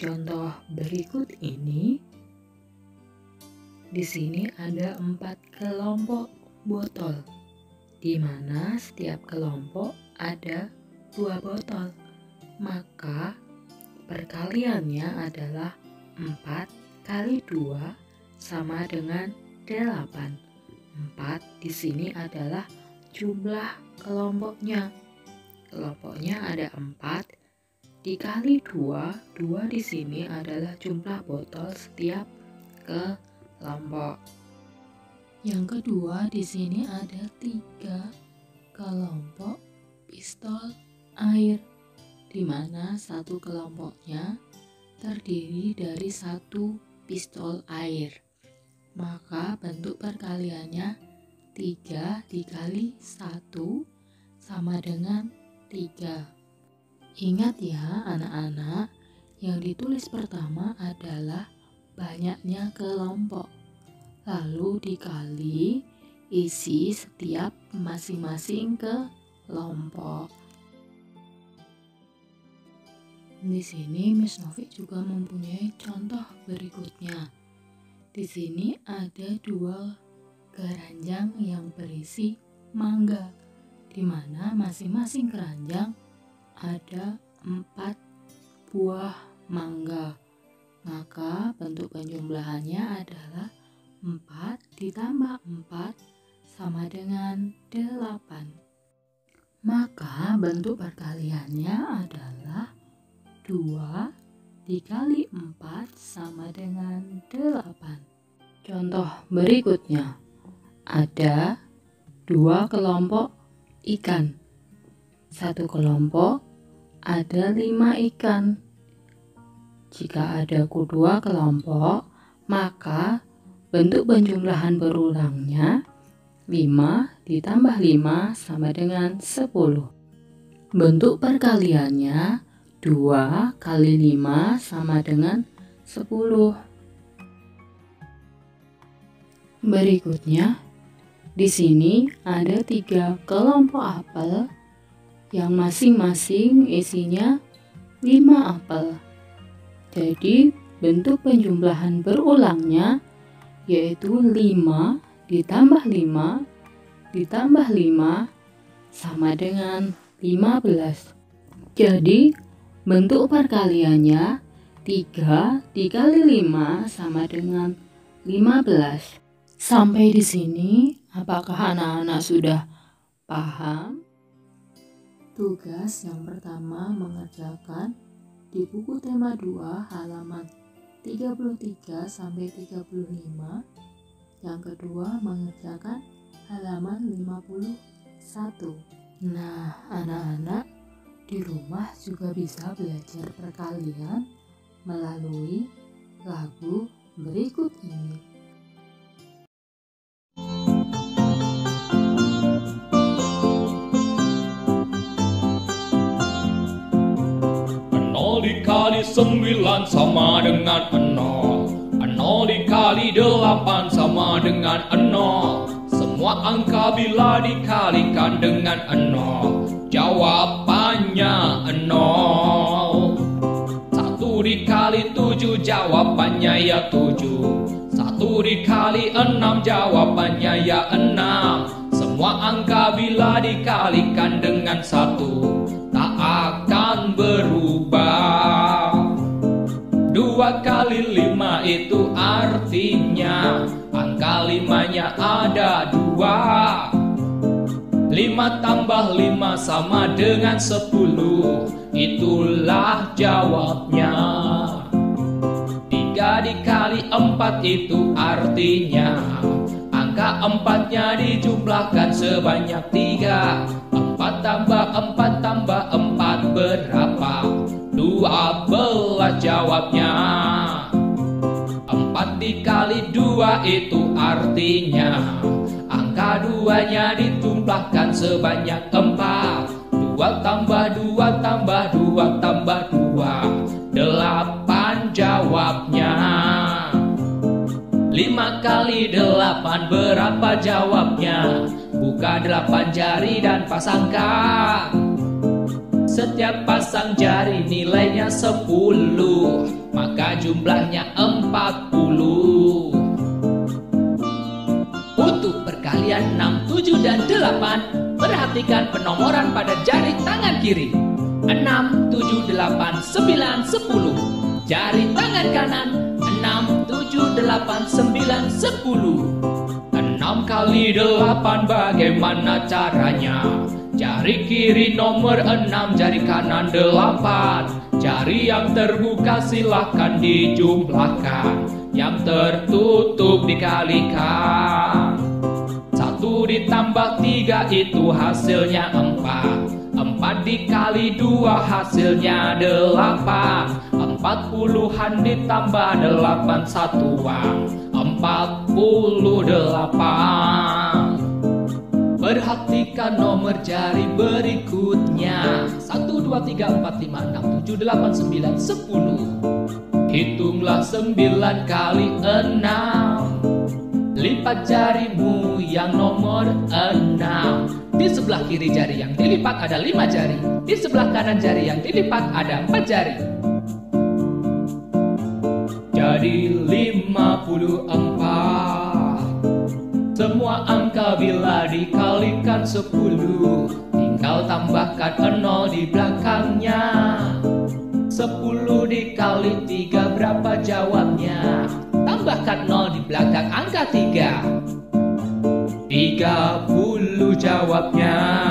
contoh berikut ini, di sini ada 4 kelompok botol, di mana setiap kelompok ada 2 botol. Maka perkaliannya adalah 4 kali 2 sama dengan 8. 4 di sini adalah jumlah kelompoknya. Kelompoknya ada 4 dikali 2. 2 di sini adalah jumlah botol setiap kelompok. Yang kedua, di sini ada 3 kelompok pistol air, di mana satu kelompoknya terdiri dari 1 pistol air. Maka bentuk perkaliannya 3 dikali 1 sama dengan 3. Ingat ya anak-anak, yang ditulis pertama adalah banyaknya kelompok, lalu dikali isi setiap masing-masing kelompok. Di sini Miss Novi juga mempunyai contoh berikutnya. Di sini ada 2 keranjang yang berisi mangga, di mana masing-masing keranjang ada 4 buah mangga. Maka bentuk penjumlahannya adalah 4 ditambah 4 sama dengan 8. Maka bentuk perkaliannya adalah 2 dikali 4 sama dengan 8. Contoh berikutnya, ada 2 kelompok ikan. Satu kelompok ada 5 ikan. Jika ada 2 kelompok, maka bentuk penjumlahan berulangnya 5 ditambah 5 sama dengan 10. Bentuk perkaliannya 2 kali 5 sama dengan 10. Berikutnya, di sini ada 3 kelompok apel yang masing-masing isinya 5 apel. Jadi bentuk penjumlahan berulangnya yaitu 5 ditambah 5 ditambah 5 sama dengan 15. Jadi bentuk perkaliannya 3 dikali 5 sama dengan 15. Sampai di sini, apakah anak-anak sudah paham? Tugas yang pertama mengerjakan di buku tema 2 halaman 33 sampai 35. Yang kedua mengerjakan halaman 51. Nah, anak-anak di rumah juga bisa belajar perkalian melalui lagu berikut ini. Dikali 9 sama dengan 0. 0 dikali 8 sama dengan 0. Semua angka bila dikalikan dengan 0, jawabannya 0. 1 dikali 7 jawabannya ya 7. 1 dikali 6 jawabannya ya 6. Semua angka bila dikalikan dengan 1 tak akan berubah. 2 kali 5 itu artinya angka 5-nya ada 2. 5 tambah 5 sama dengan 10. Itulah jawabnya. 3 dikali 4 itu artinya angka 4-nya dijumlahkan sebanyak 3. 4 tambah 4 tambah 4 berapa? 12 jawabnya. 4 dikali 2 itu artinya angka 2-nya dijumlahkan sebanyak 4. 2 tambah 2 tambah 2 tambah 2, 8 jawabnya. 5 kali 8 berapa jawabnya? Buka 8 jari dan pasangkan. Setiap pasang jari nilainya 10, maka jumlahnya 40. Untuk perkalian 6, 7, dan 8, perhatikan penomoran pada jari tangan kiri. 6, 7, 8, 9, 10. Jari tangan kanan 6, 7, 8, 9, 10. 6 kali 8 bagaimana caranya? Jari kiri nomor 6, jari kanan 8. Jari yang terbuka silahkan dijumlahkan, yang tertutup dikalikan. 1 ditambah 3 itu hasilnya 4. 4 dikali 2 hasilnya 8. 40-an ditambah 8 satuan 48. Perhatikan nomor jari berikutnya. 1, 2, 3, 4, 5, 6, 7, 8, 9, 10. Hitunglah 9 kali 6. Lipat jarimu yang nomor 6. Di sebelah kiri jari yang dilipat ada 5 jari. Di sebelah kanan jari yang dilipat ada 4 jari. Jadi 54. Semua angka bila dikalikan 10, tinggal tambahkan 0 di belakangnya. 10 dikali 3 berapa jawabnya? Tambahkan 0 di belakang angka 3. 30 jawabnya.